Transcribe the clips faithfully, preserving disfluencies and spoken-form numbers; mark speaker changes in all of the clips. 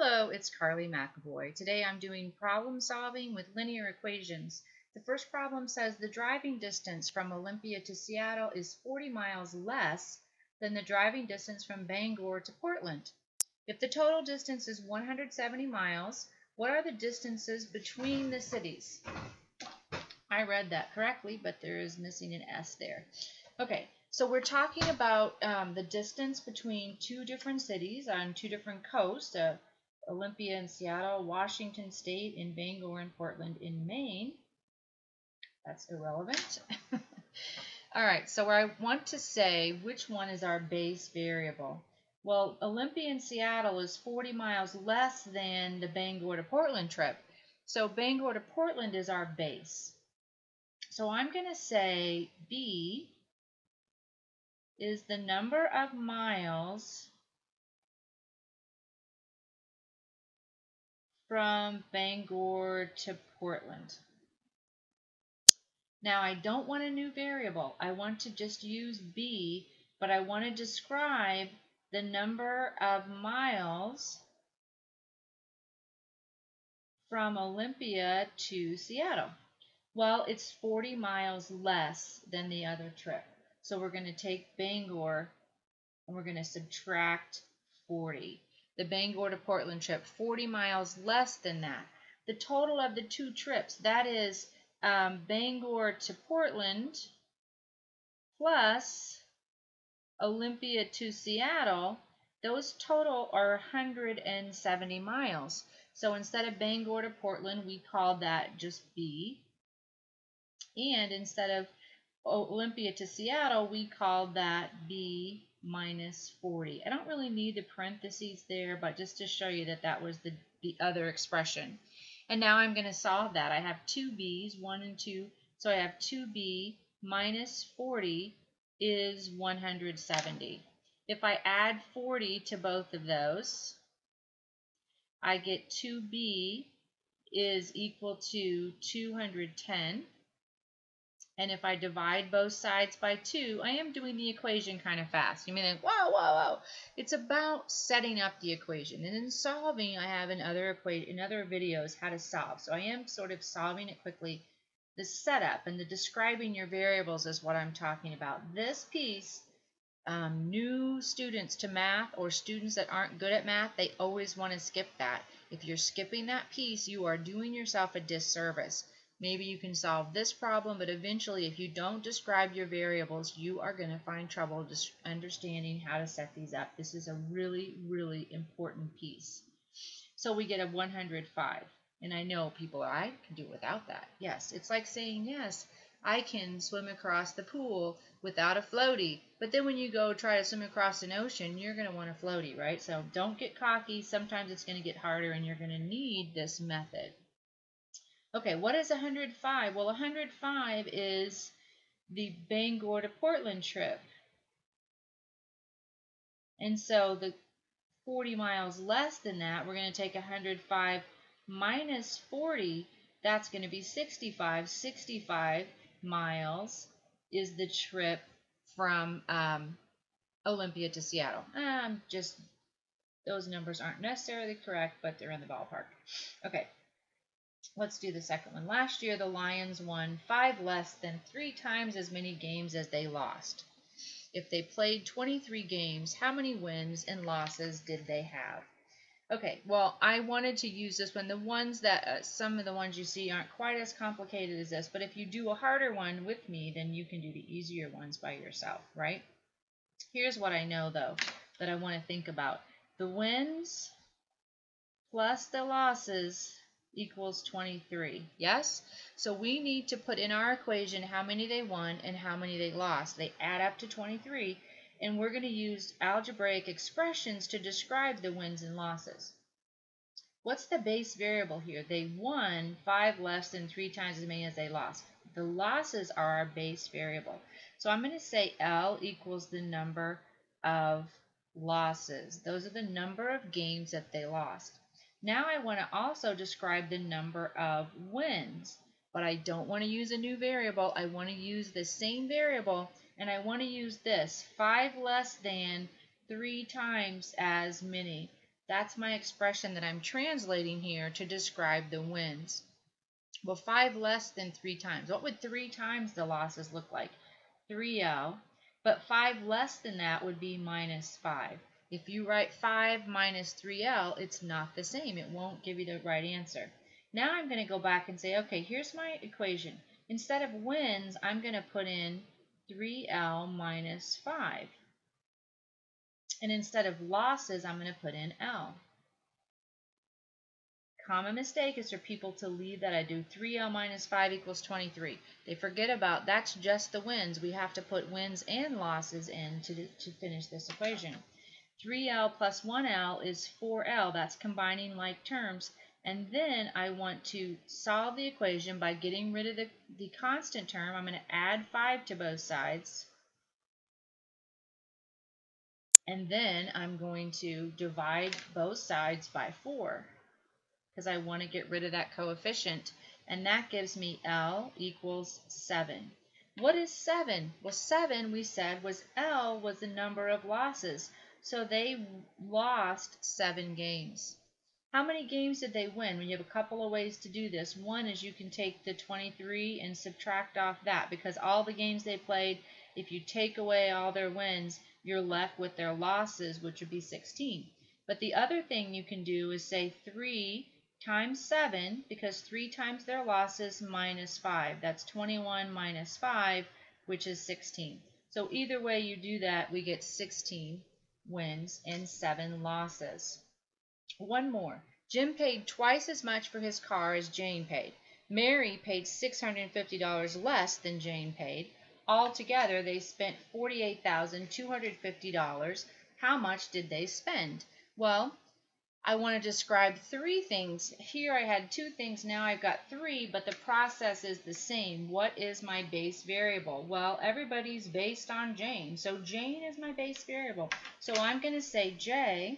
Speaker 1: Hello, it's Carly McAvoy. Today I'm doing problem solving with linear equations. The first problem says the driving distance from Olympia to Seattle is forty miles less than the driving distance from Bangor to Portland. If the total distance is one hundred seventy miles, what are the distances between the cities? I read that correctly, but there is missing an S there. Okay, so we're talking about um, the distance between two different cities on two different coasts, uh, Olympia in Seattle, Washington State, and Bangor and Portland in Maine. That's irrelevant. All right, so I want to say which one is our base variable. Well, Olympia in Seattle is forty miles less than the Bangor to Portland trip. So Bangor to Portland is our base. So I'm going to say B is the number of miles from Bangor to Portland. Now I don't want a new variable. I want to just use B, but I want to describe the number of miles from Olympia to Seattle. Well, it's forty miles less than the other trip. So we're going to take Bangor and we're going to subtract forty. The Bangor to Portland trip, forty miles less than that. The total of the two trips, that is um, Bangor to Portland plus Olympia to Seattle, those total are one hundred seventy miles. So instead of Bangor to Portland, we called that just B. And instead of Olympia to Seattle, we called that B minus forty. I don't really need the parentheses there, but just to show you that that was the, the other expression. And now I'm going to solve that. I have two B's, one and two. So I have two B minus forty is one hundred seventy. If I add forty to both of those, I get two B is equal to two hundred ten. And if I divide both sides by two, I am doing the equation kind of fast. You may think, whoa, whoa, whoa. It's about setting up the equation. And in solving, I have in other, in other videos how to solve. So I am sort of solving it quickly. The setup and the describing your variables is what I'm talking about. This piece, um, new students to math or students that aren't good at math, they always want to skip that. If you're skipping that piece, you are doing yourself a disservice. Maybe you can solve this problem, but eventually if you don't describe your variables, you are going to find trouble just understanding how to set these up. This is a really, really important piece. So we get a one hundred five. And I know people, I can do without that. Yes, it's like saying, yes, I can swim across the pool without a floaty. But then when you go try to swim across an ocean, you're going to want a floaty, right? So don't get cocky. Sometimes it's going to get harder and you're going to need this method. Okay, what is one hundred five? Well, one hundred five is the Bangor to Portland trip. And so the forty miles less than that, we're going to take one hundred five minus forty. That's going to be sixty-five. sixty-five miles is the trip from um, Olympia to Seattle. Um, just those numbers aren't necessarily correct, but they're in the ballpark. Okay. Let's do the second one. Last year, the Lions won five less than three times as many games as they lost. If they played twenty-three games, how many wins and losses did they have? Okay, well, I wanted to use this one. The ones that, uh, some of the ones you see aren't quite as complicated as this, but if you do a harder one with me, then you can do the easier ones by yourself, right? Here's what I know, though, that I want to think about. The wins plus the losses equals twenty-three. Yes? So we need to put in our equation how many they won and how many they lost. They add up to twenty-three, and we're going to use algebraic expressions to describe the wins and losses. What's the base variable here? They won five less than three times as many as they lost. The losses are our base variable. So I'm going to say L equals the number of losses. Those are the number of games that they lost. Now I want to also describe the number of wins, but I don't want to use a new variable. I want to use the same variable, and I want to use this, five less than three times as many. That's my expression that I'm translating here to describe the wins. Well, five less than three times. What would three times the losses look like? three L. But five less than that would be minus five. If you write five minus three L, it's not the same. It won't give you the right answer. Now I'm going to go back and say, okay, here's my equation. Instead of wins, I'm going to put in three L minus five. And instead of losses, I'm going to put in L. Common mistake is for people to leave that I do three L minus five equals twenty-three. They forget about that's just the wins. We have to put wins and losses in to, to finish this equation. three L plus one L is four L. That's combining like terms. And then I want to solve the equation by getting rid of the, the constant term. I'm going to add five to both sides. And then I'm going to divide both sides by four, because I want to get rid of that coefficient, and that gives me L equals seven. What is seven? Well, seven, we said, was L was the number of losses, so they lost seven games. How many games did they win? Well, you have a couple of ways to do this. One is you can take the twenty-three and subtract off that, because all the games they played, if you take away all their wins, you're left with their losses, which would be sixteen. But the other thing you can do is say three times seven, because three times their losses minus five. That's twenty-one minus five, which is sixteen. So either way you do that, we get sixteen wins and seven losses. One more. Jim paid twice as much for his car as Jane paid. Mary paid six hundred fifty dollars less than Jane paid. Altogether, they spent forty-eight thousand two hundred fifty dollars. How much did they spend? Well, I want to describe three things. Here I had two things, now I've got three, but the process is the same. What is my base variable? Well, everybody's based on Jane, so Jane is my base variable. So I'm going to say J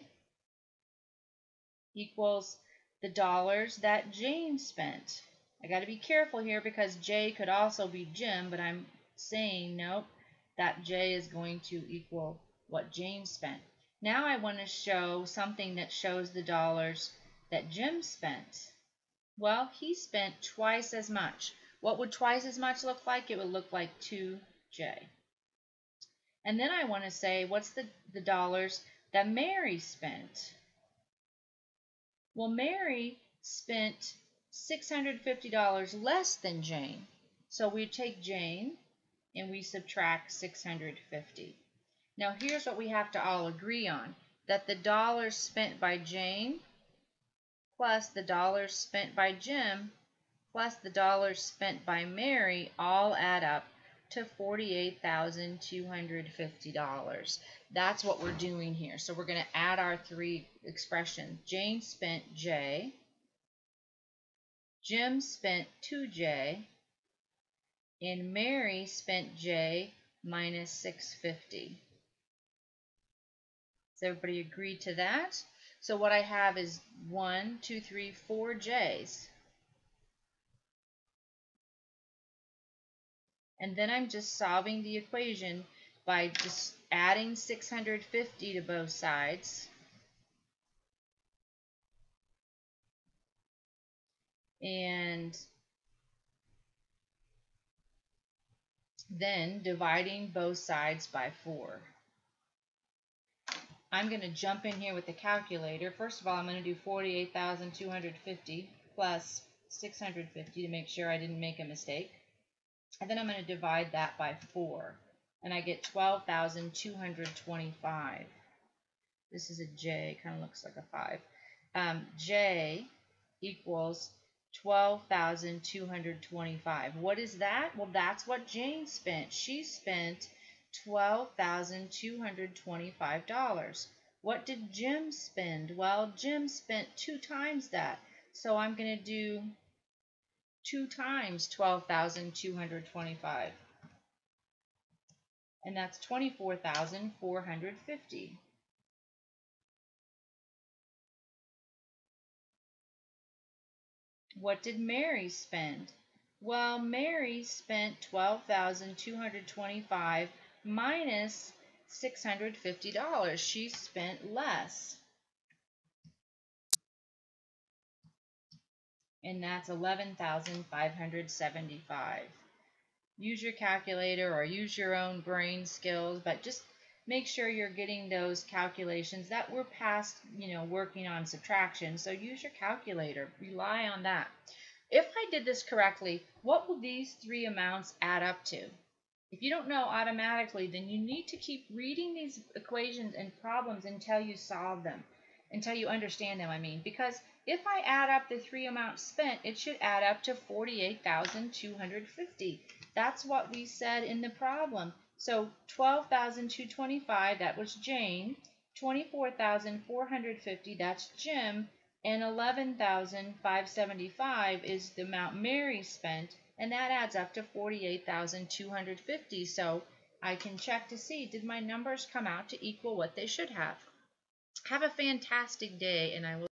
Speaker 1: equals the dollars that Jane spent. I got to be careful here because J could also be Jim, but I'm saying nope, that J is going to equal what Jane spent. Now I want to show something that shows the dollars that Jim spent. Well, he spent twice as much. What would twice as much look like? It would look like two J. And then I want to say, what's the, the dollars that Mary spent? Well, Mary spent six hundred fifty dollars less than Jane. So we take Jane and we subtract six hundred fifty. Now here's what we have to all agree on, that the dollars spent by Jane plus the dollars spent by Jim plus the dollars spent by Mary all add up to forty-eight thousand two hundred fifty dollars. That's what we're doing here. So we're going to add our three expressions. Jane spent J, Jim spent two J, and Mary spent J minus six hundred fifty. Does everybody agree to that? So what I have is one, two, three, four J's. And then I'm just solving the equation by just adding six hundred fifty to both sides. And then dividing both sides by four. I'm going to jump in here with the calculator. First of all, I'm going to do forty-eight thousand two hundred fifty plus six hundred fifty to make sure I didn't make a mistake. And then I'm going to divide that by four. And I get twelve thousand two hundred twenty-five. This is a J, kind of looks like a five. Um, J equals twelve thousand two hundred twenty-five. What is that? Well, that's what Jane spent. She spent twelve thousand two hundred twenty-five dollars. What did Jim spend? Well, Jim spent two times that. So I'm going to do two times twelve thousand two hundred twenty-five. And that's twenty-four thousand four hundred fifty. What did Mary spend? Well, Mary spent twelve thousand two hundred twenty-five minus six hundred fifty dollars. She spent less. and that's eleven thousand five hundred seventy-five. Use your calculator or use your own brain skills, but just make sure you're getting those calculations that we're past, you know, working on subtraction. So use your calculator, rely on that. If I did this correctly, what will these three amounts add up to? If you don't know automatically, then you need to keep reading these equations and problems until you solve them, until you understand them, I mean. Because if I add up the three amounts spent, it should add up to forty-eight thousand two hundred fifty. That's what we said in the problem. So twelve thousand two hundred twenty-five, that was Jane. twenty-four thousand four hundred fifty, that's Jim. And eleven thousand five hundred seventy-five is the amount Mary spent, and that adds up to forty-eight thousand two hundred fifty. So I can check to see, did my numbers come out to equal what they should have? Have a fantastic day, and I will